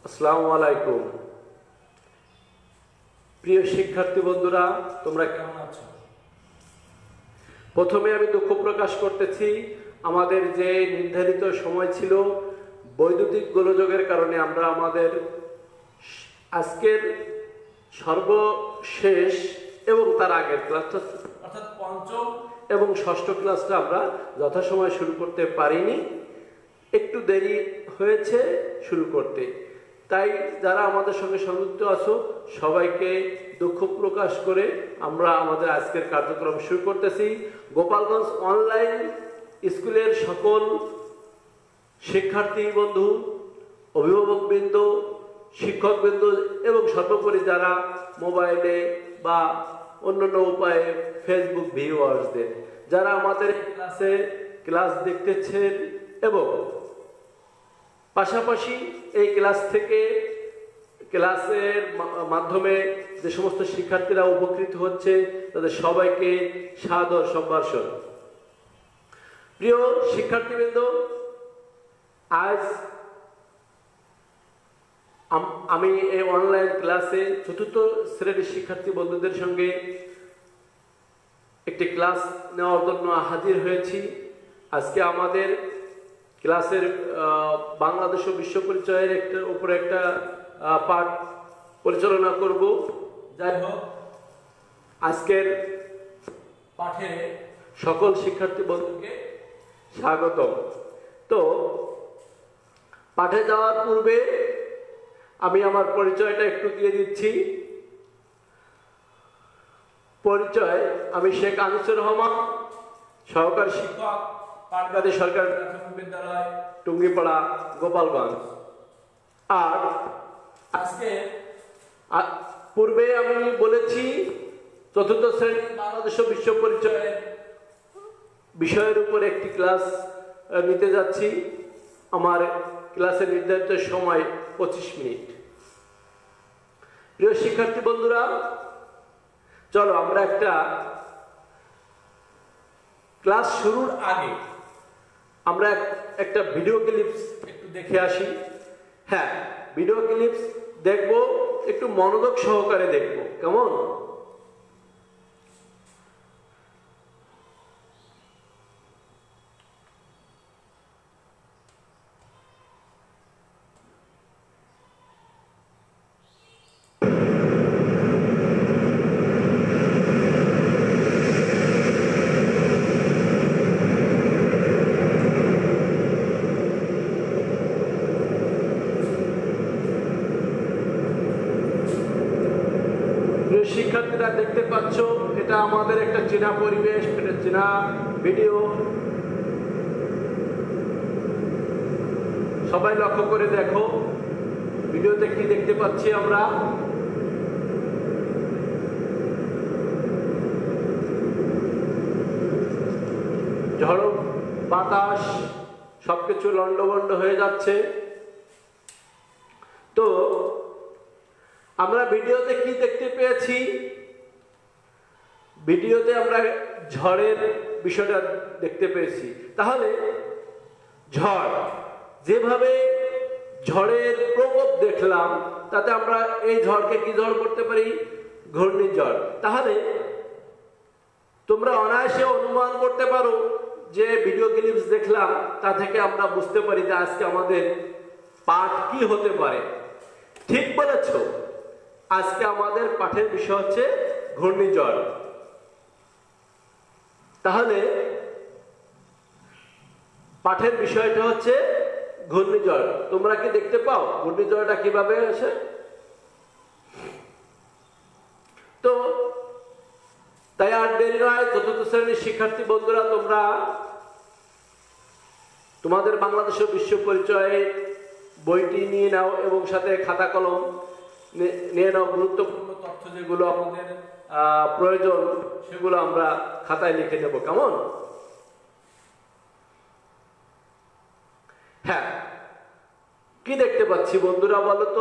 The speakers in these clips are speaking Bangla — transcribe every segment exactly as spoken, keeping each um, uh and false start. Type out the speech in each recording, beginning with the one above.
আসসালামু আলাইকুম। প্রিয় শিক্ষার্থী বন্ধুরা, তোমরা কেমন আছো? প্রথমে আমি দুঃখ প্রকাশ করতেছি, আমাদের যে নির্ধারিত সময় ছিল বৈদ্যুতিক গোলযোগের কারণে আমরা আমাদের আজকের সর্বশেষ এবং তার আগের ক্লাসটা অর্থাৎ পঞ্চম এবং ষষ্ঠ ক্লাসটা আমরা যথাসময়ে শুরু করতে পারিনি। একটু দেরি হয়েছে শুরু করতে। তাই যারা আমাদের সঙ্গে সংযুক্ত আছো সবাইকে দুঃখ প্রকাশ করে আমরা আমাদের আজকের কার্যক্রম শুরু করতেছি। গোপালগঞ্জ অনলাইন স্কুলের সকল শিক্ষার্থী বন্ধু, অভিভাবকবৃন্দ, শিক্ষকবৃন্দ এবং সর্বোপরি যারা মোবাইলে বা অন্যান্য উপায়ে ফেসবুক ভিউয়ার্সদের যারা আমাদের ক্লাসে ক্লাস দেখতেছেন এবং পাশাপাশি এই ক্লাস থেকে ক্লাসের মাধ্যমে যে সমস্ত শিক্ষার্থীরা উপকৃত হচ্ছে তাদের সবাইকে সাদর সম্ভাষণ। প্রিয় শিক্ষার্থীবৃন্দ, আজ আমি এই অনলাইন ক্লাসে চতুর্থ শ্রেণীর শিক্ষার্থী বন্ধুদের সঙ্গে একটি ক্লাস নেওয়ার জন্য হাজির হয়েছি। আজকে আমাদের ক্লাসের বাংলাদেশ ও বিশ্ব পরিচয়ের একটা উপরে একটা পাঠ পরিচালনা করব। যাই হোক, আজকের পাঠে সকল শিক্ষার্থী বন্ধুকে স্বাগতম। তো পাঠে যাওয়ার পূর্বে আমি আমার পরিচয়টা একটু দিয়ে দিচ্ছি। পরিচয়, আমি শেখ আনিসুর রহমান, সহকারী শিক্ষক, পাটগাদি সরকারি প্রাথমিক বিদ্যালয়, টুঙ্গিপাড়া, গোপালগঞ্জ। আর আজকে পূর্বে আমি বলেছি চতুর্থ শ্রেণী বাংলাদেশ বিশ্ব পরিচয়ের বিষয়ের উপর একটি ক্লাস নিতে যাচ্ছি। আমার ক্লাসের নির্ধারিত সময় পঁচিশ মিনিট। প্রিয় শিক্ষার্থী বন্ধুরা, চলো আমরা একটা ক্লাস শুরুর আগে আমরা একটা ভিডিও ক্লিপস একটু দেখে আসি। হ্যাঁ, ভিডিও ক্লিপস দেখব, একটু মনোযোগ সহকারে দেখব, কেমন? শিক্ষার্থীরা দেখতে পাচ্ছ, এটা আমাদের একটা চেনা পরিবেশ, এটা চেনা ভিডিও। সবাই লক্ষ্য করে দেখো ভিডিওতে কি দেখতে পাচ্ছি আমরা। ঝড় বাতাস সবকিছু লন্ডভন্ড হয়ে যাচ্ছে। তো আমরা ভিডিওতে কি দেখতে পেয়েছি? ভিডিওতে আমরা ঝড়ের বিষয়টা দেখতে পেয়েছি। তাহলে ঝড়, যেভাবে ঝড়ের প্রকোপ দেখলাম, তাতে আমরা এই ঝড়কে কি ঝড় করতে পারি? ঘূর্ণিঝড়। তাহলে তোমরা অনায়াসে অনুমান করতে পারো যে ভিডিও ক্লিপস দেখলাম তা থেকে আমরা বুঝতে পারি যে আজকে আমাদের পাঠ কি হতে পারে। ঠিক বলেছ, আজকে আমাদের পাঠের বিষয় হচ্ছে ঘূর্ণিঝড়। তাহলে পাঠের বিষয়টা হচ্ছে ঘূর্ণিঝড়। তোমরা কি দেখতে পাও ঘূর্ণিঝড়টা কিভাবে আসে? তো তাই আর দেরি নয়, চতুর্থ শ্রেণীর শিক্ষার্থী বন্ধুরা, তোমরা তোমাদের বাংলাদেশ বিশ্ব পরিচয়ে বইটি নিয়ে নাও এবং সাথে খাতা কলম নিয়ে নাও। গুরুত্বপূর্ণ তথ্য যেগুলো আমাদের প্রয়োজন সেগুলো আমরা খাতায় লিখে নেব, কেমন? হ্যাঁ, কি দেখতে পাচ্ছি বন্ধুরা বলো তো?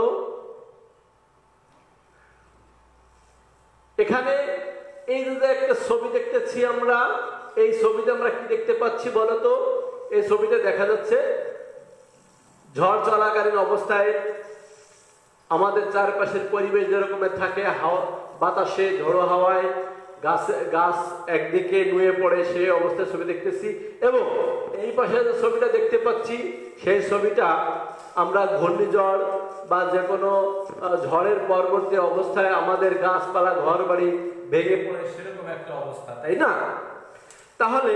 এখানে এই যে একটা ছবি দেখতেছি আমরা, এই ছবিতে আমরা কি দেখতে পাচ্ছি বলো তো? এই ছবিতে দেখা যাচ্ছে ঝড় চলাকালীন অবস্থায় আমাদের চারপাশের পরিবেশ যেরকমের থাকে, হাওয়া বাতাসে ঝোড়ো হাওয়ায় গাছ গাছ একদিকে নুয়ে পড়ে সেই অবস্থায় ছবি দেখতেছি। এবং এই পাশে যে ছবিটা দেখতে পাচ্ছি সেই ছবিটা আমরা ঘূর্ণিঝড় বা যে কোনো ঝড়ের পরবর্তী অবস্থায় আমাদের গাছপালা ঘর বাড়ি ভেঙে পড়ে সেরকম একটা অবস্থা, তাই না? তাহলে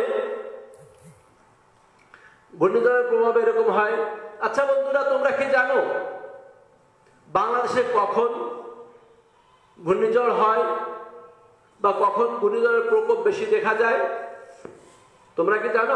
ঘূর্ণিঝড়ের প্রভাব এরকম হয়। আচ্ছা বন্ধুরা, তোমরা কি জানো বাংলাদেশে কখন ঘূর্ণিঝড় হয় বা কখন ঘূর্ণিঝড়ের প্রকোপ বেশি দেখা যায়? তোমরা কি জানো?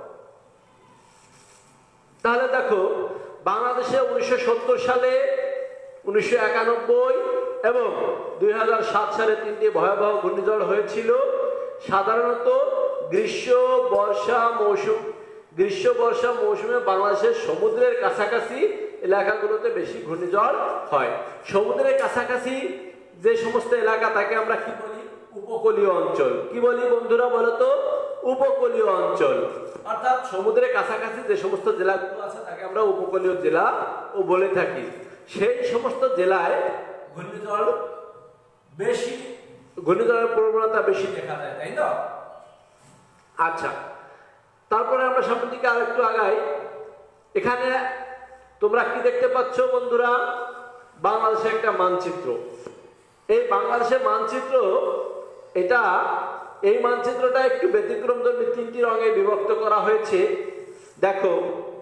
তাহলে দেখো, বাংলাদেশে উনিশশো সত্তর সালে, উনিশশো একানব্বই এবং দুই হাজার সাত সালে তিনটি ভয়াবহ ঘূর্ণিঝড় হয়েছিল। সাধারণত গ্রীষ্ম বর্ষা মৌসুম গ্রীষ্ম বর্ষা মৌসুমে বাংলাদেশের সমুদ্রের কাছাকাছি এলাকাগুলোতে বেশি ঘূর্ণিঝড় হয়। সমুদ্রের কাছাকাছি যে সমস্ত এলাকা তাকে আমরা কি বলি? উপকূলীয় অঞ্চল। কি বলি বন্ধুরা বলো তো? উপকূলীয় অঞ্চল। অর্থাৎ সমুদ্রের কাছাকাছি যে সমস্ত জেলাগুলো আছে তাকে আমরা উপকূলীয় জেলা ও বলে থাকি। সেই সমস্ত জেলায় ঘূর্ণিঝড় বেশি ঘূর্ণিঝড়ের প্রবণতা বেশি দেখা যায়, তাই না? আচ্ছা, তারপরে আমরা সামনের দিকে আরেকটু আগাই। এখানে তোমরা কি দেখতে পাচ্ছ বন্ধুরা? বাংলাদেশের একটা মানচিত্র। এই বাংলাদেশের মানচিত্র, এটা এই মানচিত্রটা একটু ব্যতিক্রমধর্মী, তিনটি রঙে বিভক্ত করা হয়েছে। দেখো,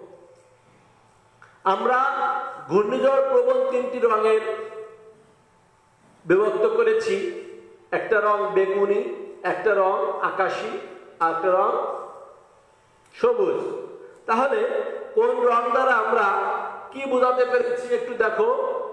আমরা ঘূর্ণিঝড় প্রবণ তিনটি রঙের বিভক্ত করেছি। একটা রং বেগুনি, একটা রং আকাশী, আর একটা রং সবুজ। তাহলে কোন রং দ্বারা আমরা কি বোঝাতে পেরেছি একটু দেখো।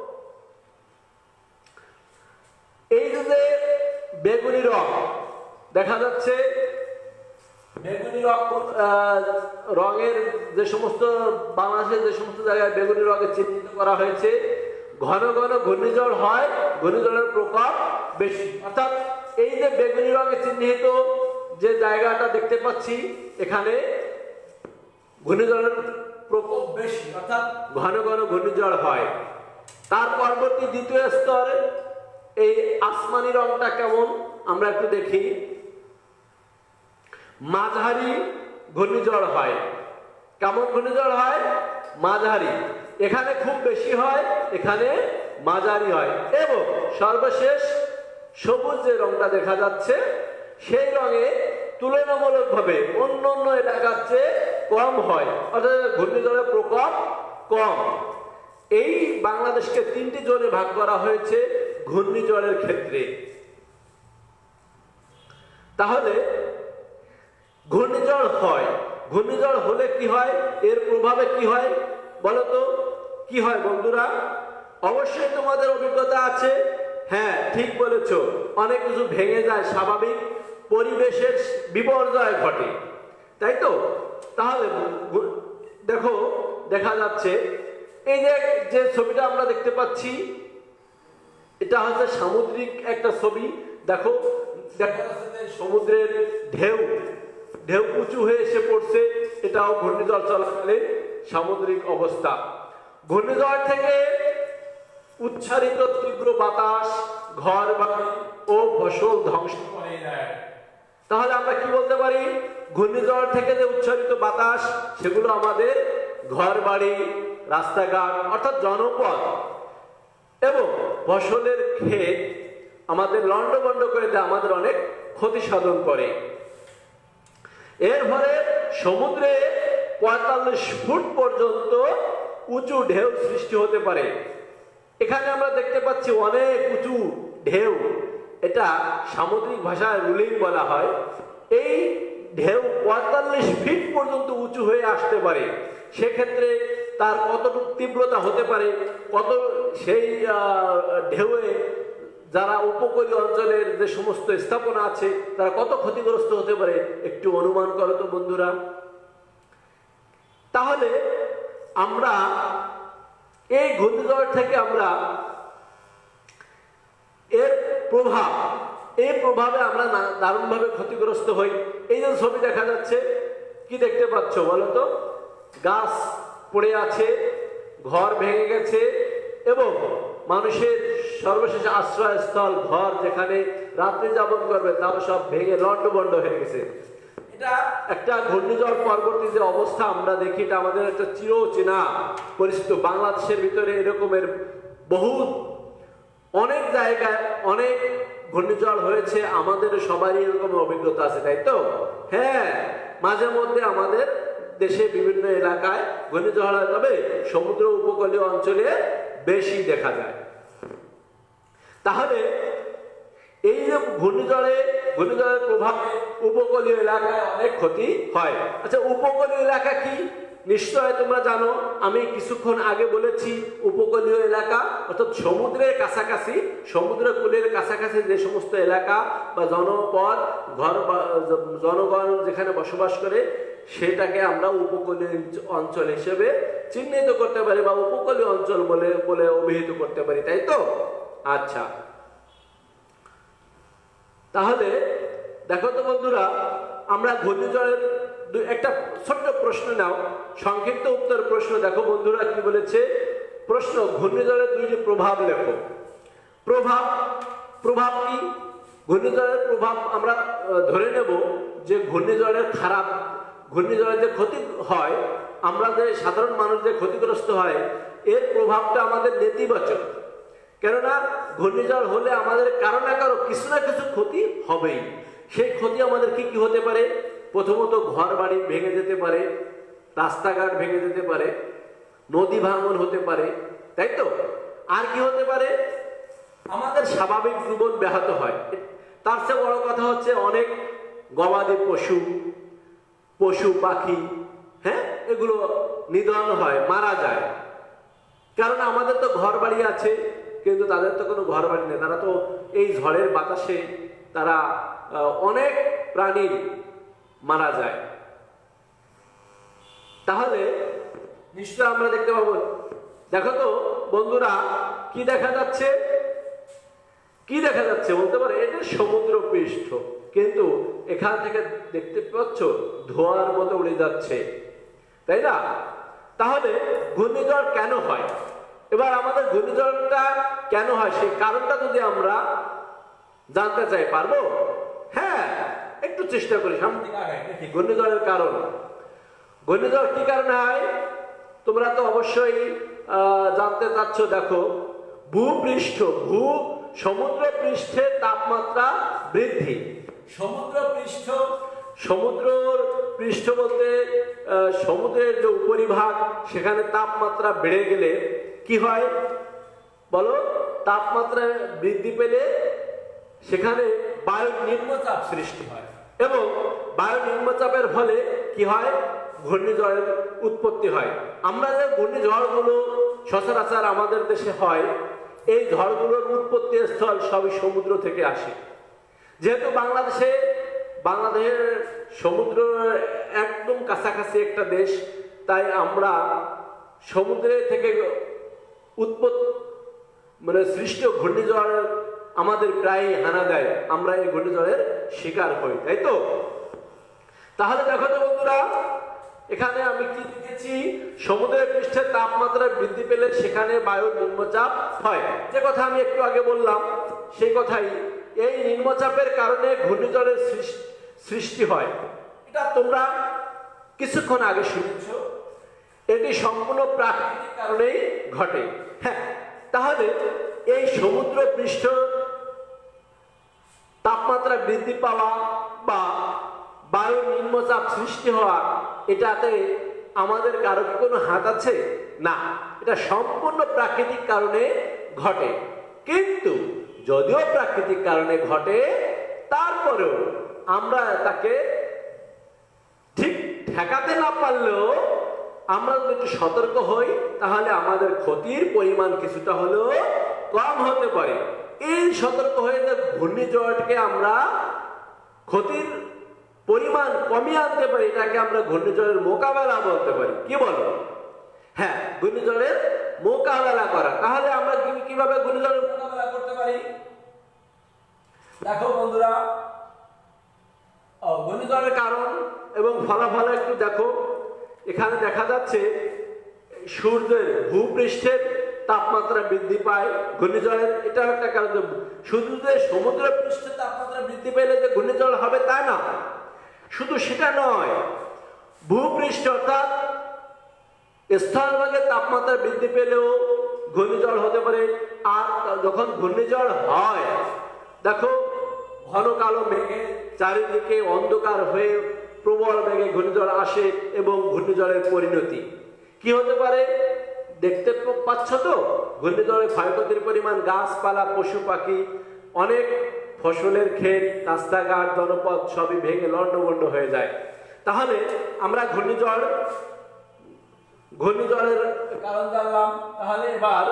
এই যে বেগুনি রং দেখা যাচ্ছে, বেগুনি রং রঙের যে সমস্ত বাংলাদেশের যে সমস্ত জায়গায় বেগুনি রঙে চিহ্নিত করা হয়েছে, ঘন ঘন ঘূর্ণিঝড় হয়, ঘূর্ণিঝড়ের প্রকোপ বেশি। অর্থাৎ এই যে বেগুনি রঙে চিহ্নিত যে জায়গাটা দেখতে পাচ্ছি, এখানে ঘূর্ণিঝড়ের প্রকোপ বেশি, অর্থাৎ ঘন ঘন ঘূর্ণিঝড় হয়। তার পরবর্তী দ্বিতীয় স্তরে এই আসমানি রংটা কেমন আমরা একটু দেখি। মাঝারি ঘূর্ণিঝড় হয়। কেমন ঘূর্ণিঝড় হয়? মাঝারি। এখানে খুব বেশি হয়, এখানে মাঝারি হয়। এবং সর্বশেষ সবুজ যে রংটা দেখা যাচ্ছে, সেই রঙে তুলনামূলকভাবে অন্য অন্য এলাকার চেয়ে কম হয়, অর্থাৎ ঘূর্ণিঝড়ের প্রকোপ কম। এই বাংলাদেশকে তিনটি জোনে ভাগ করা হয়েছে ঘূর্ণিঝড়ের ক্ষেত্রে। তাহলে ঘূর্ণিঝড় হয়, ঘূর্ণিঝড় হলে কি হয়, এর প্রভাবে কি হয় বলতো? কি হয় বন্ধুরা? অবশ্যই তোমাদের অভিজ্ঞতা আছে। হ্যাঁ, ঠিক বলেছ, অনেক কিছু ভেঙে যায়, স্বাভাবিক পরিবেশের বিপর্যয় ঘটে, তাই তো? তাহলে দেখো, দেখা যাচ্ছে এই যে যে ছবিটা আমরা দেখতে পাচ্ছি, এটা হচ্ছে সামুদ্রিক একটা ছবি। দেখো, দেখা যাচ্ছে যে সমুদ্রের ঢেউ ঢেউ উঁচু হয়ে এসে পড়ছে, এটাও ঘূর্ণিঝড় চলাকালীন সামুদ্রিক অবস্থা। ঘূর্ণিঝড় থেকে উচ্ছ্বারিত তীব্র বাতাস ঘর বাড়ি ও ফসল ধ্বংস করে দেয়। তাহলে আমরা কি বলতে পারি? ঘূর্ণিঝড় থেকে যে উচ্ছ্বারিত বাতাস, সেগুলো আমাদের ঘর বাড়ি, রাস্তাঘাট অর্থাৎ জনপদ এবং ফসলের ক্ষেত আমাদের লন্ডভন্ড করে দেয়, আমাদের অনেক ক্ষতি সাধন করে। এর ফলে সমুদ্রে পঁয়তাল্লিশ ফুট পর্যন্ত উঁচু ঢেউ সৃষ্টি হতে পারে। এখানে আমরা দেখতে পাচ্ছি অনেক উঁচু ঢেউ, এটা সামুদ্রিক ভাষায় রুলিং বলা হয়। এই ঢেউ পঁয়তাল্লিশ ফিট পর্যন্ত উঁচু হয়ে আসতে পারে। সেক্ষেত্রে তার কতটুকু তীব্রতা হতে পারে, কত সেই ঢেউয়ে যারা উপকূলীয় অঞ্চলের যে সমস্ত স্থাপনা আছে তারা কত ক্ষতিগ্রস্ত হতে পারে একটু অনুমান করো তো বন্ধুরা। তাহলে আমরা এই ঘূর্ণিঝড় থেকে আমরা এর প্রভাব এই প্রভাবে আমরা দারুণভাবে ক্ষতিগ্রস্ত হই। এই যে ছবি দেখা যাচ্ছে, কি দেখতে পাচ্ছ বলো তো? গাছ পড়ে আছে, ঘর ভেঙে গেছে এবং মানুষের সর্বশেষ আশ্রয়স্থল ঘর যেখানে রাত্রি যাপন করবে তাও সব ভেঙে লণ্ডভণ্ড হয়ে গেছে। এটা একটা ঘূর্ণিঝড় পরবর্তী যে অবস্থা আমরা দেখি, এটা আমাদের একটা চিরচেনা পরিস্থিতি। বাংলাদেশের ভিতরে এরকমের বহু অনেক জায়গায় অনেক ঘূর্ণিঝড় হয়েছে, আমাদের সবারই এরকম অভিজ্ঞতা আছে, তাই তো? হ্যাঁ, মাঝে মধ্যে আমাদের দেশে বিভিন্ন এলাকায় ঘূর্ণিঝড় হয়, তবে সমুদ্র উপকূলীয় অঞ্চলে বেশি দেখা যায়। তাহলে এই যে ঘূর্ণিঝড়ে ঘূর্ণিঝড়ের প্রভাবে উপকূলীয় এলাকায় অনেক ক্ষতি হয়। আচ্ছা, উপকূলীয় এলাকা কি? নিশ্চয় তোমরা জানো, আমি কিছুক্ষণ আগে বলেছি উপকূলীয় এলাকা অর্থাৎ সমুদ্রের কাছাকাছি, সমুদ্র কূলের কাছাকাছি যে সমস্ত এলাকা বা জনপদ ঘর বা জনগণ যেখানে বসবাস করে সেটাকে আমরা উপকূলীয় অঞ্চল হিসেবে চিহ্নিত করতে পারি বা উপকূলীয় অঞ্চল বলে বলে অভিহিত করতে পারি, তাই তো? আচ্ছা, তাহলে দেখো তো বন্ধুরা, আমরা ঘূর্ণিঝড়ের একটা ছোট্ট প্রশ্ন নাও, সংক্ষিপ্ত উত্তর প্রশ্ন। দেখো বন্ধুরা কি বলেছে প্রশ্ন, ঘূর্ণিঝড়ের দুইটি প্রভাব লেখো। প্রভাব প্রভাব কি? ঘূর্ণিঝড়ের প্রভাব আমরা ধরে নেব যে ঘূর্ণিঝড়ের খারাপ, ঘূর্ণিঝড়ের যে ক্ষতি হয়, আমরা যে সাধারণ মানুষ যে ক্ষতিগ্রস্ত হয়, এর প্রভাবটা আমাদের নেতিবাচক। কেননা ঘূর্ণিঝড় হলে আমাদের কারো না কারো কিছু না কিছু ক্ষতি হবেই। সেই ক্ষতি আমাদের কি কি হতে পারে? প্রথমত ঘর বাড়ি ভেঙে যেতে পারে, রাস্তাঘাট ভেঙে যেতে পারে, নদী ভাঙন হতে পারে, তাই তো? আর কি হতে পারে? আমাদের স্বাভাবিক জীবন ব্যাহত হয়। তার চেয়ে বড় কথা হচ্ছে অনেক গবাদি পশু পশু পাখি, হ্যাঁ, এগুলো নিধন হয়, মারা যায়। কারণ আমাদের তো ঘর বাড়ি আছে, কিন্তু তাদের তো কোনো ঘর বাড়ি নেই। তারা তো এই ঝড়ের বাতাসে তারা অনেক প্রাণী মারা যায়। তাহলে নিশ্চয় আমরা দেখতে পাবো। দেখো তো বন্ধুরা, কি দেখা যাচ্ছে? কি দেখা যাচ্ছে বলতে পারে? এটা সমুদ্র পৃষ্ঠ, কিন্তু এখান থেকে দেখতে পাচ্ছ ধোঁয়ার মতো উড়ে যাচ্ছে, তাই না? তাহলে ঘূর্ণিঝড় কেন হয়? এবার আমাদের ঘূর্ণিঝড়টা কেন হয় সেই কারণটা যদি আমরা জানতে চাই, পারবো? হ্যাঁ, একটু চেষ্টা করি সামনে দিকে আগাই দেখি ঘূর্ণিঝড়ের কারণ। ঘূর্ণিঝড় কি কারণে হয় তোমরা তো অবশ্যই জানতে চাচ্ছ। দেখো, ভূপৃষ্ঠ ভূ সমুদ্র পৃষ্ঠের তাপমাত্রা বৃদ্ধি। সমুদ্র পৃষ্ঠ সমুদ্র পৃষ্ঠ বলতে সমুদ্রের যে উপরিভাগ, সেখানে তাপমাত্রা বেড়ে গেলে কি হয় বলো? তাপমাত্রা বৃদ্ধি পেলে সেখানে বায়ু নিম্নচাপ সৃষ্টি হয়, এবং বায়ু নিম্নচাপের ফলে কি হয়? ঘূর্ণিঝড়ের উৎপত্তি হয়। আমরা যে ঘূর্ণিঝড়গুলো সচরাচর আমাদের দেশে হয়, এই ঝড়গুলোর উৎপত্তি স্থল সবই সমুদ্র থেকে আসে। যেহেতু বাংলাদেশে বাংলাদেশের সমুদ্র একদম কাছাকাছি একটা দেশ, তাই আমরা সমুদ্রের থেকে উৎপত্তি মানে সৃষ্ট ঘূর্ণিঝড় আমাদের প্রায় হানা দেয়, আমরা এই ঘূর্ণিঝড়ের শিকার হই, তাই তো? তাহলে দেখো তো বন্ধুরা, এখানে আমি কি লিখেছি? সমুদ্রের পৃষ্ঠের তাপমাত্রা বৃদ্ধি পেলে সেখানে বায়ুর নিম্নচাপ হয়। যে কথা আমি একটু আগে বললাম সেই কথাই, এই নিম্নচাপের কারণে ঘূর্ণিঝড়ের সৃষ্টি হয়। এটা তোমরা কিছুক্ষণ আগে শুনেছ, এটি সম্পূর্ণ প্রাকৃতিক কারণেই ঘটে। হ্যাঁ, তাহলে এই সমুদ্র পৃষ্ঠ তাপমাত্রা বৃদ্ধি পাওয়া বা বায়ুর নিম্নচাপ সৃষ্টি হওয়া, এটাতে আমাদের কারো কি কোনো হাত আছে? না, এটা সম্পূর্ণ প্রাকৃতিক কারণে ঘটে। কিন্তু যদিও প্রাকৃতিক কারণে ঘটে, তারপরেও আমরা তাকে ঠিক ঠেকাতে না পারলেও আমরা যদি একটু সতর্ক হই, তাহলে আমাদের ক্ষতির পরিমাণ কিছুটা হলেও কম হতে পারে। এই সতর্ক হয়ে যে ঘূর্ণিঝড়কে আমরা ক্ষতির পরিমাণ কমিয়ে আনতে পারি, এটাকে আমরা ঘূর্ণিঝড়ের মোকাবেলা বলতে পারি। কি বলো? হ্যাঁ, ঘূর্ণিঝড়ের মোকাবেলা করা। তাহলে আমরা কিভাবে ঘূর্ণিঝড়ের মোকাবেলা করতে পারি? দেখো বন্ধুরা, ঘূর্ণিঝড়ের কারণ এবং ফলাফল একটু দেখো। এখানে দেখা যাচ্ছে সূর্যের ভূপৃষ্ঠের তাপমাত্রা বৃদ্ধি পায়, ঘূর্ণিঝড়ের এটাও একটা কারণ। শুধু যে সমুদ্র পৃষ্ঠে তাপমাত্রা বৃদ্ধি পেলে যে ঘূর্ণিঝড় হবে তা না, শুধু সেটা নয়, ভূপৃষ্ঠ অর্থাৎ স্থলভাগে তাপমাত্রা বৃদ্ধি পেলেও ঘূর্ণিঝড় হতে পারে। আর যখন ঘূর্ণিঝড় হয়, দেখো ঘন কালো মেঘে চারিদিকে অন্ধকার হয়ে প্রবল বেগে ঘূর্ণিঝড় আসে এবং ঘূর্ণিঝড়ের পরিণতি কি হতে পারে দেখতে পাচ্ছ তো। ঘূর্ণিঝড়ে ক্ষয়ক্ষতির পরিমাণ, গাছপালা, পশু পাখি, অনেক ফসলের ক্ষেত, রাস্তাঘাট, জনপদ সবই ভেঙে লণ্ডভণ্ড হয়ে যায়। তাহলে আমরা ঘূর্ণিঝড় ঘূর্ণিঝড়ের কারণ জানলাম। তাহলে এবার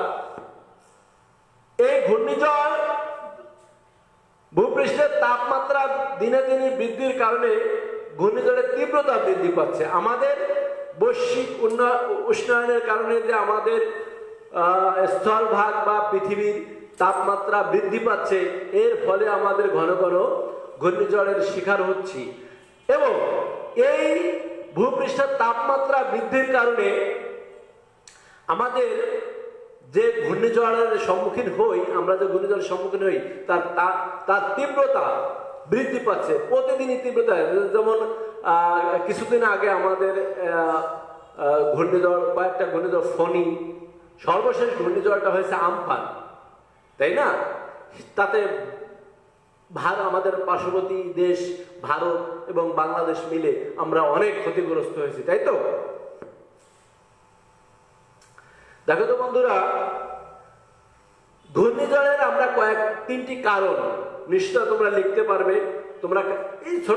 এই ঘূর্ণিঝড় ভূপৃষ্ঠের তাপমাত্রা দিনে দিনে বৃদ্ধির কারণে ঘূর্ণিঝড়ের তীব্রতা বৃদ্ধি পাচ্ছে। আমাদের বৈশ্বিক উষ্ণায়নের কারণে যে আমাদের স্থলভাগ বা পৃথিবীর তাপমাত্রা বৃদ্ধি পাচ্ছে, এর ফলে আমাদের ঘন ঘন ঘূর্ণিঝড়ের শিকার হচ্ছি। এবং এই ভূপৃষ্ঠের তাপমাত্রা বৃদ্ধির কারণে আমাদের যে ঘূর্ণিঝড়ের সম্মুখীন হই, আমরা যে ঘূর্ণিঝড়ের সম্মুখীন হই তার তার তীব্রতা বৃদ্ধি পাচ্ছে প্রতিদিনই তীব্রতা। যেমন কিছুদিন আগে আমাদের ঘূর্ণিঝড় বা একটা ঘূর্ণিঝড় ফণী, সর্বশেষ ঘূর্ণিঝড়টা হয়েছে আমফান, তাই না? তাতে ভারত, আমাদের পার্শ্ববর্তী দেশ ভারত এবং বাংলাদেশ মিলে আমরা অনেক ক্ষতিগ্রস্ত হয়েছি, তাই তো? দেখো তো বন্ধুরা, ঘূর্ণিঝড়ের আমরা কয়েক তিনটি কারণ নিশ্চয় তোমরা লিখতে পারবে। তোমরা এই ছোট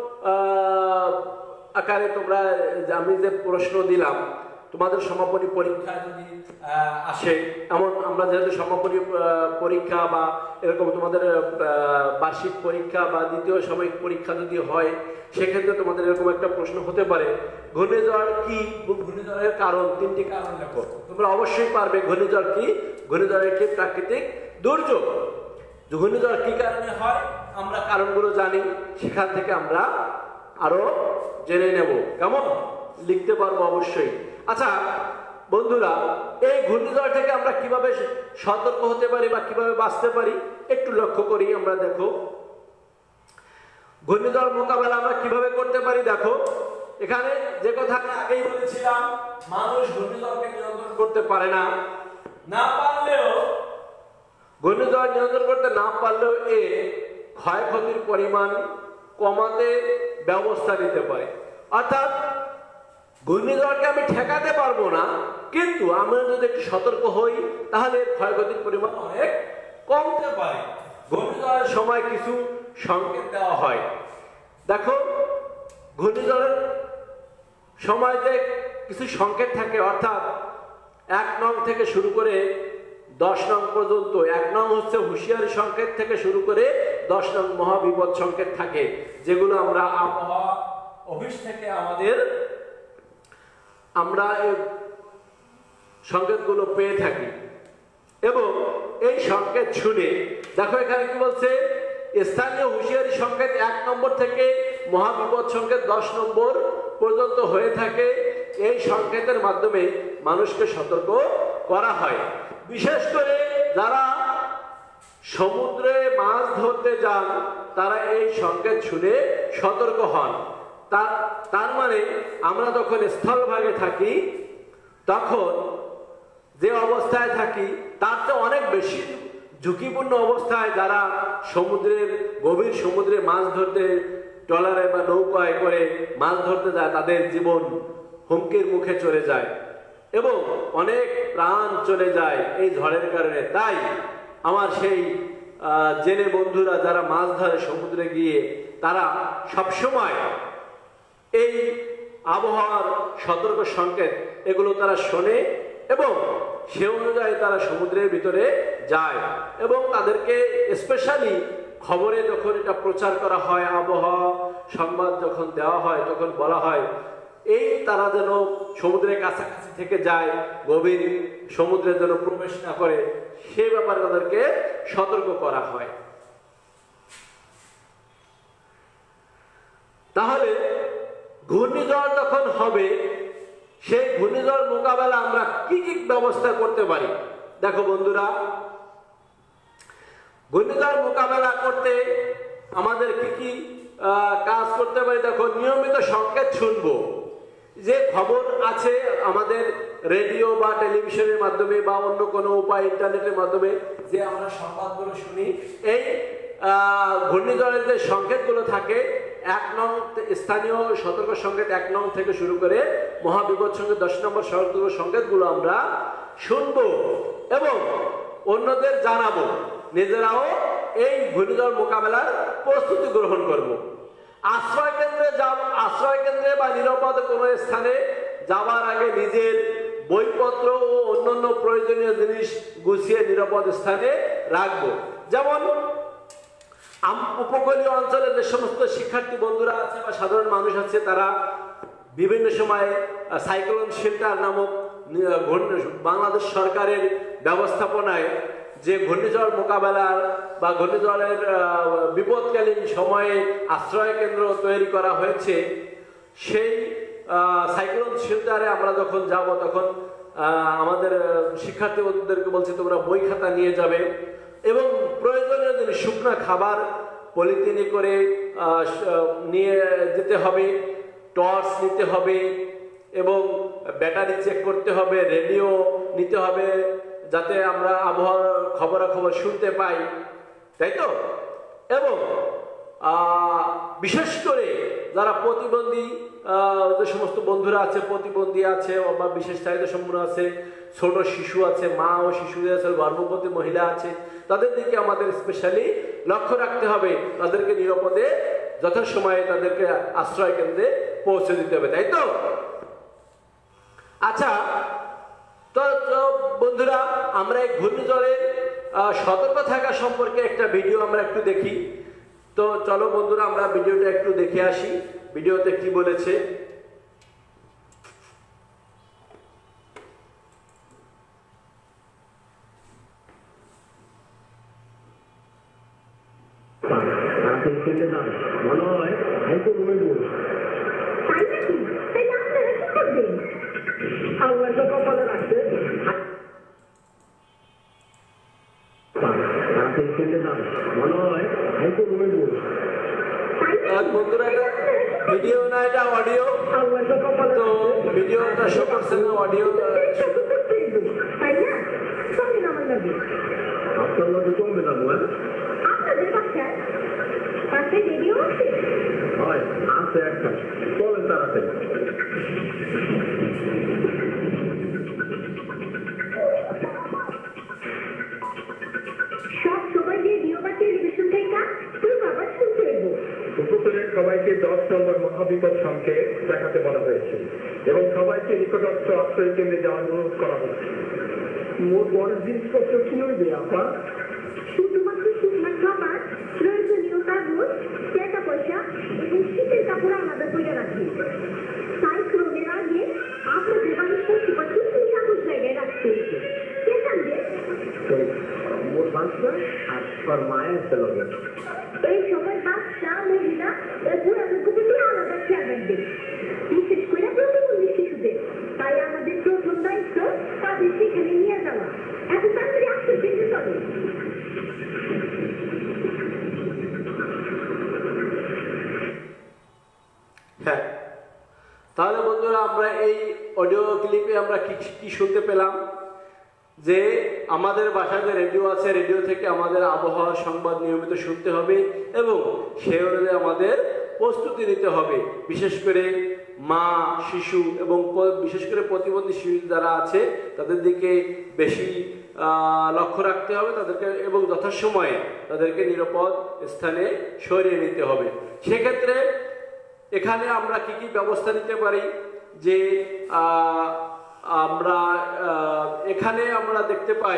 আকারে তোমরা, আমি যে প্রশ্ন দিলাম তোমাদের সমাপনী পরীক্ষা যদি আসে, এমন আমরা যেহেতু সমাপনী পরীক্ষা বা এরকম তোমাদের বার্ষিক পরীক্ষা বা দ্বিতীয় সাময়িক পরীক্ষা যদি হয়, সেক্ষেত্রে তোমাদের এরকম একটা প্রশ্ন হতে পারে, ঘূর্ণিঝড় কি, ঘূর্ণিঝড়ের কারণ, তিনটি কারণ লেখো। তোমরা অবশ্যই পারবে। ঘূর্ণিঝড় কি? ঘূর্ণিঝড় একটি প্রাকৃতিক দুর্যোগ। ঘূর্ণিঝড় কি কারণে হয় আমরা কারণগুলো জানি, সেখান থেকে আমরা আরো জেনে নেব। কেমন? লিখতে পারবো অবশ্যই। আচ্ছা বন্ধুরা, এই ঘূর্ণিঝড় থেকে আমরা কিভাবে সতর্ক হতে পারি বা কিভাবে বাঁচতে পারি একটু লক্ষ্য করি। আমরা দেখো ঘূর্ণিঝড় মোকাবেলা আমরা কিভাবে করতে পারি। দেখো এখানে যে কথা আমি আগেই বলেছিলাম, মানুষ ঘূর্ণিঝড়কে নিয়ন্ত্রণ করতে পারে না। না পারলেও, ঘূর্ণিঝড় নিয়ন্ত্রণ করতে না পারলেও এ ক্ষয়ক্ষতির পরিমাণ কমাতে ব্যবস্থা নিতে পারে। অর্থাৎ ঘূর্ণিঝড়কে আমি ঠেকাতে পারবো না, কিন্তু আমরা যদি একটু সতর্ক হই তাহলে ক্ষয়ক্ষতির পরিমাণ অনেক কমতে পারে। ঘূর্ণিঝড়ের সময় কিছু সংকেত দেওয়া হয়। দেখো ঘূর্ণিঝড়ের সময় যে কিছু সংকেত থাকে, অর্থাৎ এক নং থেকে শুরু করে দশ নং পর্যন্ত। এক নং হচ্ছে হুঁশিয়ারি সংকেত থেকে শুরু করে দশ নং মহাবিপদ সংকেত থাকে, যেগুলো আমরা আবহাওয়া অফিস থেকে আমাদের আমরা এই সংকেতগুলো পেয়ে থাকি। এবং এই সংকেত শুনে দেখো এখানে কি বলছে, স্থানীয় হুঁশিয়ারি সংকেত এক নম্বর থেকে মহাবিপদ সংকেত দশ নম্বর পর্যন্ত হয়ে থাকে। এই সংকেতের মাধ্যমে মানুষকে সতর্ক করা হয়। বিশেষ করে যারা সমুদ্রে মাছ ধরতে যান তারা এই সংকেত শুনে সতর্ক হন। তার তার মানে আমরা যখন স্থলভাগে থাকি তখন যে অবস্থায় থাকি তার চেয়ে অনেক বেশি ঝুঁকিপূর্ণ অবস্থায় যারা সমুদ্রের গভীর সমুদ্রে মাছ ধরতে ট্রলারে বা নৌকায় করে মাছ ধরতে যায়, তাদের জীবন হুমকির মুখে চলে যায় এবং অনেক প্রাণ চলে যায় এই ঝড়ের কারণে। তাই আমার সেই জেলে বন্ধুরা যারা মাছ ধরে সমুদ্রে গিয়ে, তারা সবসময় এই আবহাওয়ার সতর্ক সংকেত এগুলো তারা শোনে এবং সে অনুযায়ী তারা সমুদ্রের ভিতরে যায়। এবং তাদেরকে স্পেশালি খবরে যখন এটা প্রচার করা হয়, আবহাওয়া সংবাদ যখন দেওয়া হয়, তখন বলা হয় এই তারা যেন সমুদ্রের কাছাকাছি থেকে যায়, গভীর সমুদ্রে যেন প্রবেশ না করে, সে ব্যাপারে তাদেরকে সতর্ক করা হয়। তাহলে ঘূর্ণিঝড় যখন হবে, সেই ঘূর্ণিঝড় মোকাবেলা আমরা কি কি ব্যবস্থা করতে পারি দেখো বন্ধুরা, ঘূর্ণিঝড় মোকাবেলা করতে আমাদের কি কি কাজ করতে পারি? দেখো, নিয়মিত সংকেত শুনবো। যে খবর আছে আমাদের রেডিও বা টেলিভিশনের মাধ্যমে বা অন্য কোনো উপায় ইন্টারনেটের মাধ্যমে যে আমরা সংবাদগুলো শুনি, এই ঘূর্ণিঝড়ের যে সংকেতগুলো থাকে, এক নং স্থানীয় সতর্ক সংকেত এক নং থেকে শুরু করে মহাবিপদ সংকেত দশ নম্বর সতর্ক সংকেতগুলো আমরা শুনবো এবং অন্যদের জানাবো। নিজেরাও এই ঘূর্ণিঝড় মোকাবেলার প্রস্তুতি গ্রহণ করব। আশ্রয় কেন্দ্রে যাব আশ্রয় কেন্দ্রে বা নিরাপদ কোনো স্থানে যাওয়ার আগে নিজের বইপত্র ও অন্যান্য প্রয়োজনীয় জিনিস গুছিয়ে নিরাপদ স্থানে রাখবো। যেমন উপকূলীয় অঞ্চলে যে সমস্ত শিক্ষার্থী বন্ধুরা আছে বা সাধারণ মানুষ আছে, তারা বিভিন্ন সময়ে সাইক্লোন শেল্টার নামক বাংলাদেশ সরকারের ব্যবস্থাপনায় যে ঘূর্ণিঝড় মোকাবেলার বা ঘূর্ণিঝড়ের বিপদকালীন সময়ে আশ্রয় কেন্দ্র তৈরি করা হয়েছে, সেই সাইক্লোন শেল্টারে আমরা যখন যাব তখন আমাদের শিক্ষার্থী বন্ধুদেরকে বলছি তোমরা বই খাতা নিয়ে যাবে এবং প্রয়োজনীয় জিনিস শুকনো খাবার পলিথিনে করে নিয়ে যেতে হবে, টর্চ নিতে হবে এবং ব্যাটারি চেক করতে হবে, রেডিও নিতে হবে যাতে আমরা আবহাওয়ার খবরাখবর শুনতে পাই, তাই তো। এবং বিশেষ করে যারা প্রতিবন্ধী যে সমস্ত বন্ধুরা আছে, প্রতিবন্ধী আছে বা বিশেষ চাহিদা সম্পন্ন আছে, ছোট শিশু আছে, মা ও শিশু আছে, গর্ভবতী মহিলা আছে, তাদের দিকে আমাদের স্পেশালি লক্ষ্য রাখতে হবে। তাদেরকে নিরাপদে যথাসময়ে তাদেরকে আশ্রয় কেন্দ্রে পৌঁছে দিতে হবে, তাই তো। আচ্ছা, তো বন্ধুরা, আমরা এই ঘূর্ণিঝড়ের সতর্ক থাকা সম্পর্কে একটা ভিডিও আমরা একটু দেখি। তো চলো বন্ধুরা, আমরা ভিডিওটা একটু দেখে আসি, ভিডিওতে কি বলেছে। মনে হয় বন্ধুরা, এটা ভিডিও না, এটা অডিও। তো ভিডিওটা শো করছে না, অডিও। আপনার মধ্যে কমবে না বল, হয় আছে একটা, চলেন তাড়াতাড়ি। সবাইকে দশ নম্বর মহাবিপদ সংকেত দেখাতে বলা হয়েছে এবং সবাইকে নিকটস্থ আশ্রয় কেন্দ্রে যাওয়ার অনুরোধ করা হচ্ছে। মোট বড় জিনিসপত্র কি হইবে আপা? শুধুমাত্র শুকনো খাবার, প্রয়োজনীয় কাগজ, টাকা পয়সা এবং শীতের কাপড় আমাদের করে রাখি। সাইক্লোনের আগে আপনাদের বাড়ির পশুপাখি নিরাপদ জায়গায় রাখতে হয়েছে। কে জানবে? মোট বাচ্চা আর তোর মায়ের ছেলে। এই সময় বাচ্চা, মহিলা ও পুরানো কুকুরটি আলাদা খেয়াল রাখবে, বিশেষ করে প্রতিবন্ধী শিশুদের। তাই আমাদের প্রথম দায়িত্ব তাদের সেখানে নিয়ে যাওয়া। এত তাড়াতাড়ি আসতে পেতে চলে। হ্যাঁ, তাহলে বন্ধুরা, আমরা এই অডিও ক্লিপে আমরা কি কি শুনতে পেলাম? যে আমাদের বাসায় যে রেডিও আছে, রেডিও থেকে আমাদের আবহাওয়া সংবাদ নিয়মিত শুনতে হবে এবং সেই অনুযায়ী আমাদের প্রস্তুতি নিতে হবে। বিশেষ করে মা, শিশু এবং বিশেষ করে প্রতিবন্ধী শিশু যারা আছে তাদের দিকে বেশি লক্ষ্য রাখতে হবে তাদেরকে এবং যথাসময়ে তাদেরকে নিরাপদ স্থানে সরিয়ে নিতে হবে। সেক্ষেত্রে এখানে আমরা কি কি ব্যবস্থা নিতে পারি? যে আমরা এখানে আমরা দেখতে পাই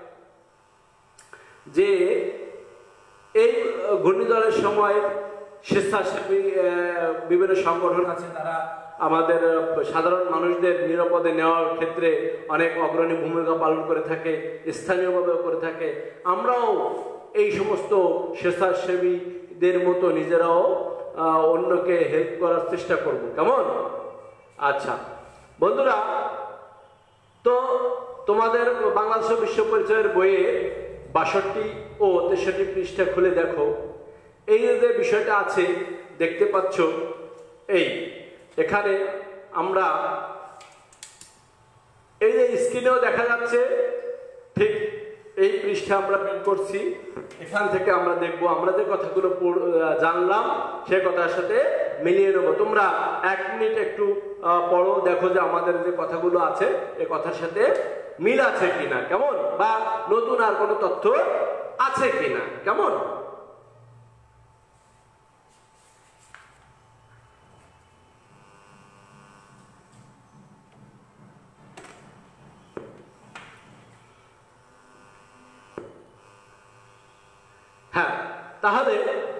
যে এই ঘূর্ণিঝড়ের সময় স্বেচ্ছাসেবী বিভিন্ন সংগঠন আছে, তারা আমাদের সাধারণ মানুষদের নিরাপদে নেওয়ার ক্ষেত্রে অনেক অগ্রণী ভূমিকা পালন করে থাকে, স্থানীয়ভাবেও করে থাকে। আমরাও এই সমস্ত স্বেচ্ছাসেবীদের মতো নিজেরাও অন্যকে হেল্প করার চেষ্টা করব, কেমন? আচ্ছা বন্ধুরা, তো তোমাদের বাংলাদেশ বিশ্ব পরিচয়ের বইয়ে বাষট্টি ও তেষট্টি পৃষ্ঠা খুলে দেখো, এই যে বিষয়টা আছে দেখতে পাচ্ছ, এই এখানে আমরা এই যে স্ক্রিনেও দেখা যাচ্ছে, ঠিক এই পৃষ্ঠা আমরা বের করছি, এখান থেকে আমরা দেখব আমরা যে কথাগুলো জানলাম সে কথার সাথে মিলিয়ে নেবো। তোমরা এক মিনিট একটু পড়ো, দেখো যে আমাদের যে কথাগুলো আছে এই কথার সাথে মিল আছে কিনা, কেমন, বা নতুন আর কোনো তথ্য আছে কিনা, কেমন। হ্যাঁ, তাহলে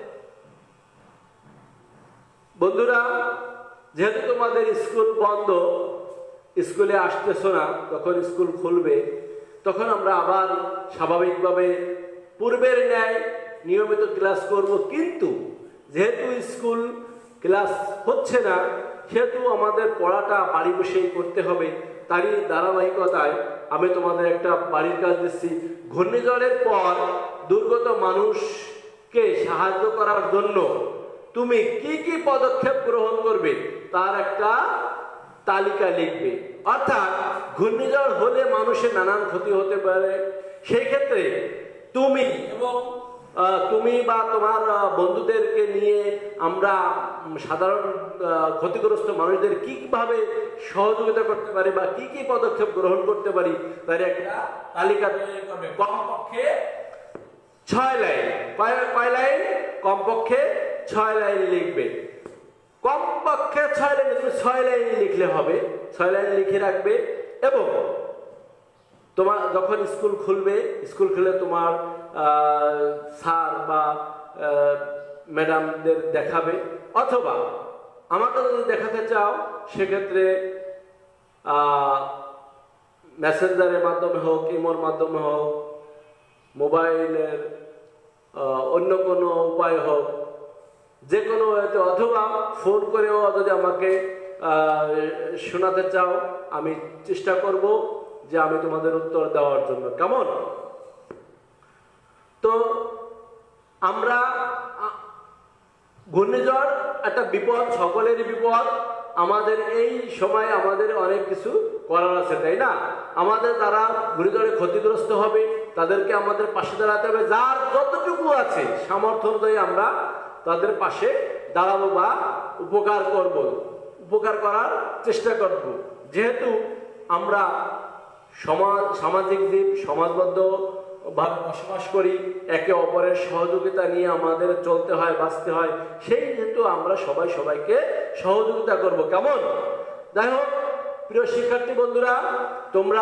বন্ধুরা, যেহেতু তোমাদের স্কুল বন্ধ, স্কুলে আসতেছো না, যখন স্কুল খুলবে তখন আমরা আবার স্বাভাবিকভাবে পূর্বের ন্যায় নিয়মিত ক্লাস করব। কিন্তু যেহেতু স্কুল ক্লাস হচ্ছে না, সেহেতু আমাদের পড়াটা বাড়ি বসেই করতে হবে। তারই ধারাবাহিকতায় আমি তোমাদের একটা বাড়ির কাজ দিচ্ছি। ঘূর্ণিঝড়ের পর দুর্গত মানুষকে সাহায্য করার জন্য তুমি কি কি পদক্ষেপ গ্রহণ করবে তার একটা তালিকা লিখবে। অর্থাৎ ঘূর্ণিঝড় হলে মানুষের নানান ক্ষতি হতে পারে, সেই ক্ষেত্রে তুমি এবং তুমি বা তোমার বন্ধুদেরকে নিয়ে আমরা সাধারণ ক্ষতিগ্রস্ত মানুষদের কিভাবে সহযোগিতা করতে পারি বা কি কি পদক্ষেপ গ্রহণ করতে পারি তার একটা তালিকা তৈরি করবে। কমপক্ষে ছয় লাইন, কয় লাইন? কমপক্ষে ছয় লাইন লিখবে। কমপক্ষে ছয় লাইন, তুমি ছয় লাইন লিখলে হবে, ছয় লাইন লিখে রাখবে। এবং তোমার যখন স্কুল খুলবে, স্কুল খুলে তোমার স্যার বা ম্যাডামদের দেখাবে, অথবা আমাকে যদি দেখাতে চাও সেক্ষেত্রে মেসেঞ্জারের মাধ্যমে হোক, ইমোর মাধ্যমে হোক, মোবাইলের অন্য কোনো উপায় হোক, যে কোনো হয়তো, অথবা ফোন করেও যদি আমাকে শোনাতে চাও, আমি চেষ্টা করব যে আমি তোমাদের উত্তর দেওয়ার জন্য, কেমন। তো আমরা ঘূর্ণিঝড় একটা বিপদ, সকলেরই বিপদ। আমাদের এই সময় আমাদের অনেক কিছু করার আছে, তাই না? আমাদের যারা ঘূর্ণিঝড়ে ক্ষতিগ্রস্ত হবে তাদেরকে আমাদের পাশে দাঁড়াতে হবে। যার যতটুকু আছে সামর্থ্য অনুযায়ী আমরা তাদের পাশে দাঁড়াবো বা উপকার করব, উপকার করার চেষ্টা করব। যেহেতু আমরা সমাজ সামাজিক জীব, সমাজবদ্ধ ভাবে বসবাস করি, একে অপরের সহযোগিতা নিয়ে আমাদের চলতে হয়, বাঁচতে হয়, সেই হেতু আমরা সবাই সবাইকে সহযোগিতা করব, কেমন। যাই হোক, প্রিয় শিক্ষার্থী বন্ধুরা, তোমরা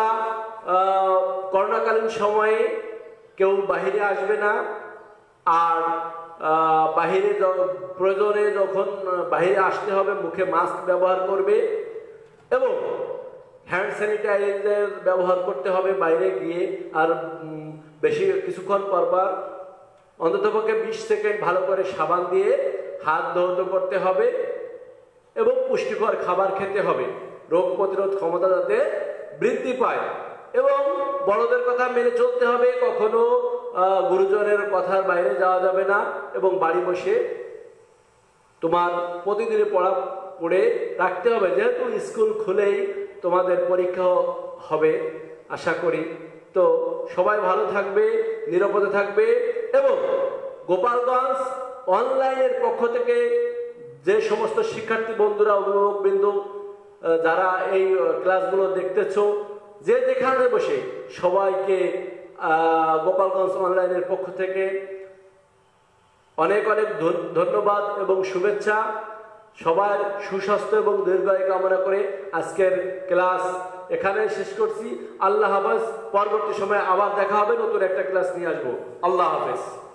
করোনাকালীন সময়ে কেউ বাহিরে আসবে না, আর বাহিরে প্রয়োজনে যখন বাহিরে আসতে হবে মুখে মাস্ক ব্যবহার করবে এবং হ্যান্ড স্যানিটাইজার ব্যবহার করতে হবে বাইরে গিয়ে। আর বেশি কিছুক্ষণ পরপর অন্ততপক্ষে বিশ সেকেন্ড ভালো করে সাবান দিয়ে হাত ধৌত করতে হবে এবং পুষ্টিকর খাবার খেতে হবে, রোগ প্রতিরোধ ক্ষমতা যাতে বৃদ্ধি পায়। এবং বড়দের কথা মেনে চলতে হবে, কখনো গুরুজনের কথার বাইরে যাওয়া যাবে না, এবং বাড়ি বসে তোমার প্রতিদিনের পড়া পড়ে রাখতে হবে। যেহেতু স্কুল খুলেই তোমাদের পরীক্ষা হবে আশা করি। তো সবাই ভালো থাকবে, নিরাপদে থাকবে। এবং গোপালগঞ্জ অনলাইনের পক্ষ থেকে যে সমস্ত শিক্ষার্থী বন্ধুরা, অভিভাবক বিন্দু যারা এই ক্লাসগুলো দেখতেছো, যে যেখানে বসে সবাইকে গোপালগঞ্জ অনলাইনের পক্ষ থেকে অনেক অনেক ধন্যবাদ এবং শুভেচ্ছা। সবার সুস্বাস্থ্য এবং দীর্ঘায়ু কামনা করে আজকের ক্লাস এখানে শেষ করছি। আল্লাহ হাফেজ। পরবর্তী সময়ে আবার দেখা হবে, নতুন একটা ক্লাস নিয়ে আসবো। আল্লাহ হাফেজ।